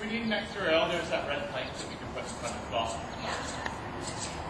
screen next to our L, there's that red light that we can put in front of the bottle. Yeah.